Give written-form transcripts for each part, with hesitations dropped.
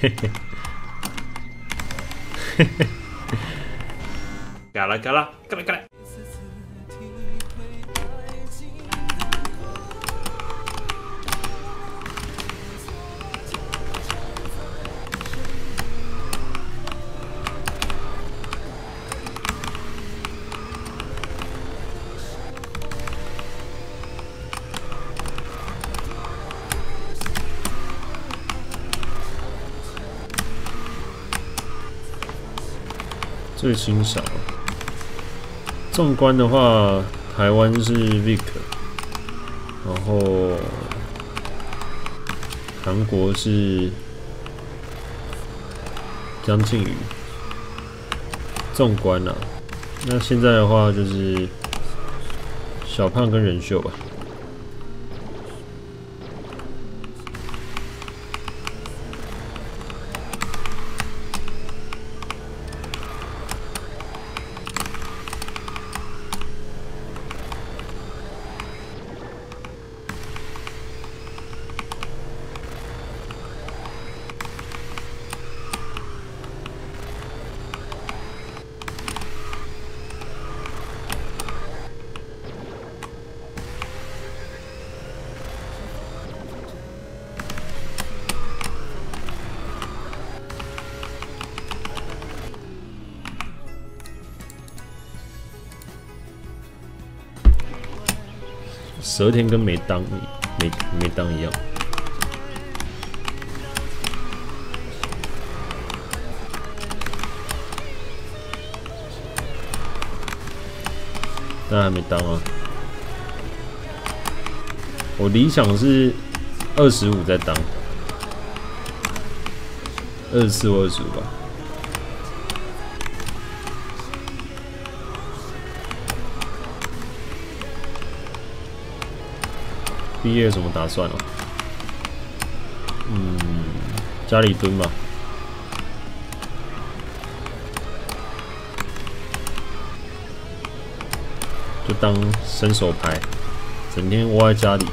嘎啦嘎啦嘎啦嘎啦。 最欣赏，纵观的话，台湾是 Vic， 然后韩国是江靖宇。纵观啊，那现在的话就是小胖跟仁秀吧。蛇田跟没当一样，但还没当啊。我理想是25再当，24或25吧。毕业有什么打算哦？家里蹲吧。就当伸手牌，整天窝在家里。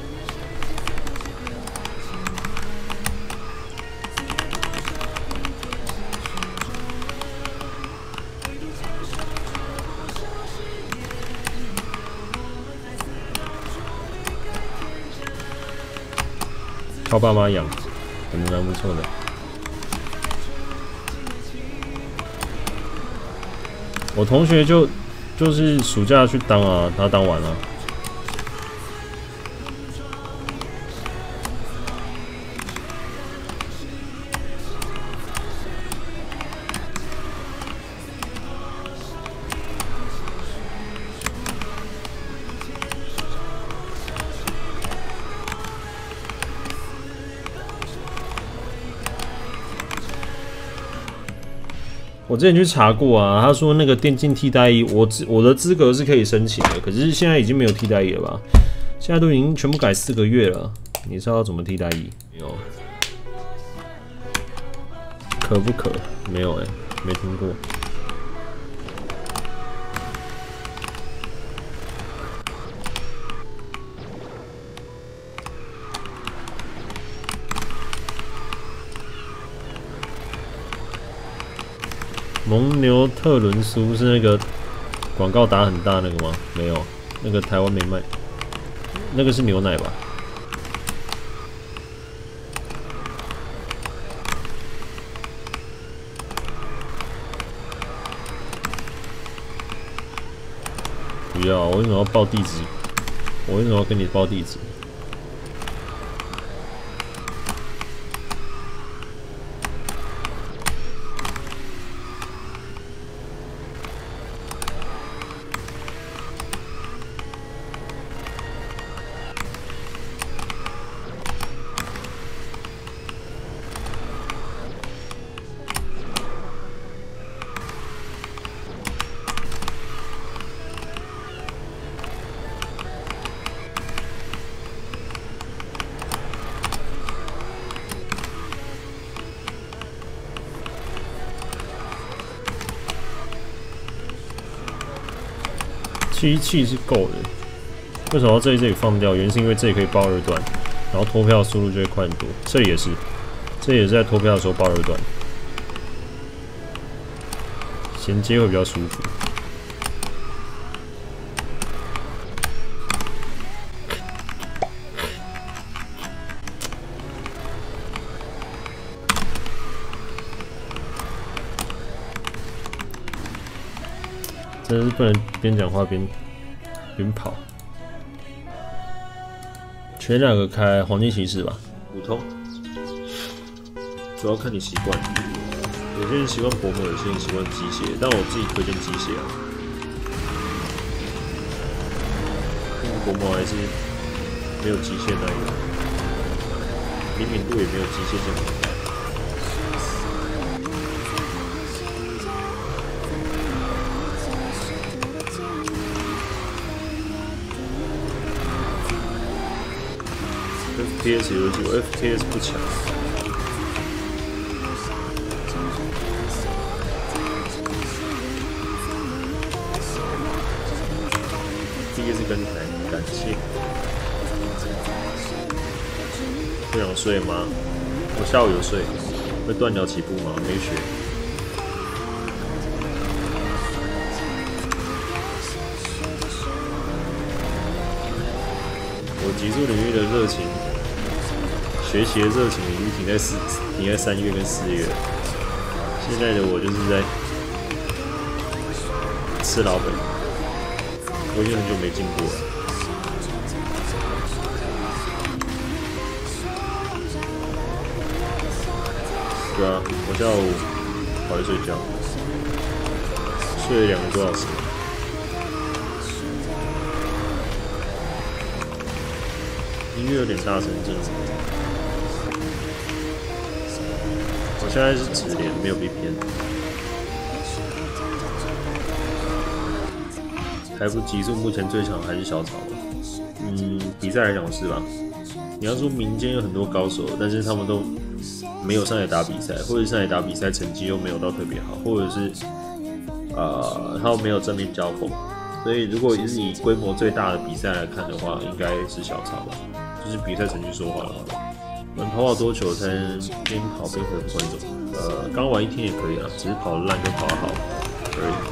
靠爸妈养，可能蛮不错的。我同学就是暑假去当啊，他当完了。我之前去查过啊，他说那个电竞替代役，我的资格是可以申请的，可是现在已经没有替代役了吧？现在都已经全部改4个月了，你知道怎么替代役？没有，可不可？没有没听过。蒙牛特仑苏是那个广告打很大那个吗？没有，那个台湾没卖，那个是牛奶吧？不要，我为什么要报地址？我为什么要跟你报地址？7气是够的，为什么要这里放掉？原因是因为这里可以报2段，然后脱票速度就会快很多。这里也是， 这也是在脱票的时候爆二段，衔接会比较舒服。真的是不能边讲话边跑。选哪个开？黄金骑士吧。 普通，主要看你习惯。有些人习惯薄膜，有些人习惯机械，但我自己推荐机械啊。薄膜还是没有机械那个灵敏度，也没有机械这么高。FPS 游戏，我 FPS 不强。DS 跟台，感谢。不想睡吗？我下午有睡。会断脚起步吗？没学。我极速领域的热情。学习的热情已经停在3月跟4月了，现在的我就是在吃老本，我已经很久没进步了。对啊，我下午跑去睡觉，睡了2个多小时。音乐有点大声，真的。我现在是直连，没有 VPN。台服极速目前最强还是小草吧？比赛来讲是吧？你要说民间有很多高手，但是他们都没有上来打比赛，或者上来打比赛成绩又没有到特别好，或者是他们没有正面交锋。所以如果是以规模最大的比赛来看的话，应该是小草吧，就是比赛成绩说话的话。跑多久才能边跑边回复观众？刚玩1天也可以啊，只是跑得烂跟跑得好而已。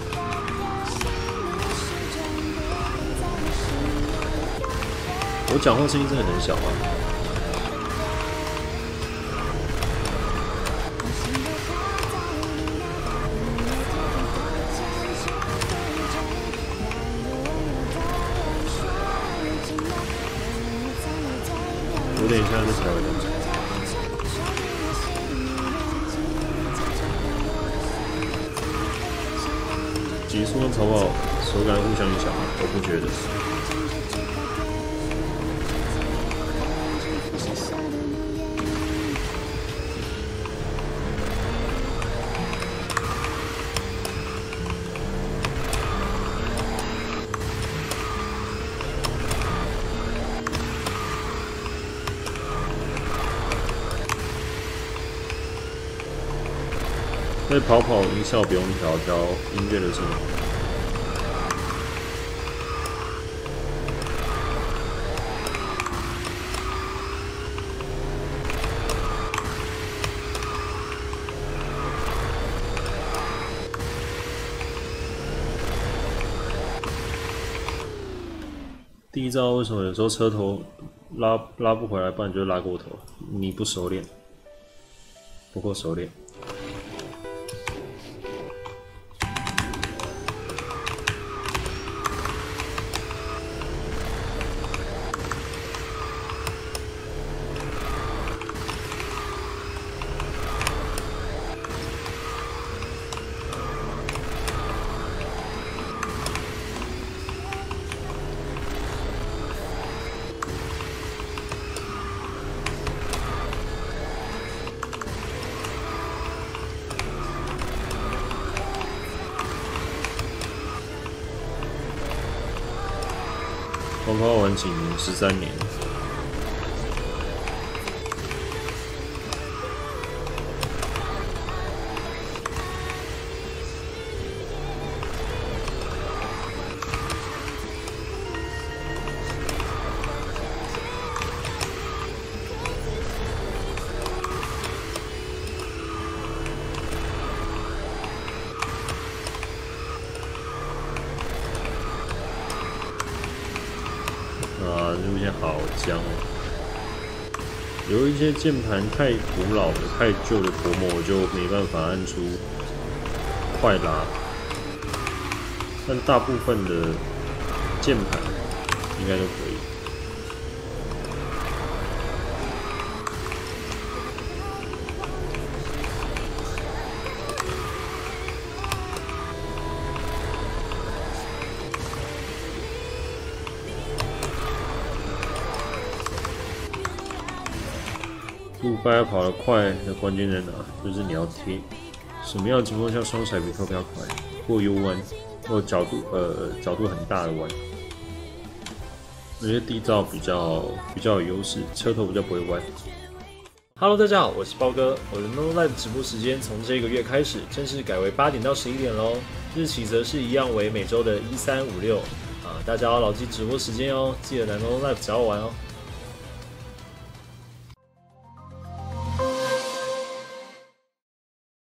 我讲话声音真的很小啊。我等一下再调一下。极速跟跑跑手感互相影响吗？我不觉得。所以跑跑音效不用调音乐的声音。第一招为什么有时候车头拉不回来，不然就拉过头？你不熟练，不够熟练。我跑完几年？13年。 啊，路线好僵哦。有一些键盘太古老的、太旧的薄膜，我就没办法按出快拉。但大部分的键盘应该都可以。路掰要跑得快的关键在哪？就是你要贴什么样的情况下双踩比跳比较快，或 U 弯，或角度很大的弯，那些地道比较有优势，车头比较不会弯。 Hello， 大家好，我是包哥。我的 No Live 直播时间从这个月开始正式改为8点到11点喽，日期则是一样为每周的13、5、6。大家要牢记直播时间哦，记得来 No Live 找我玩哦。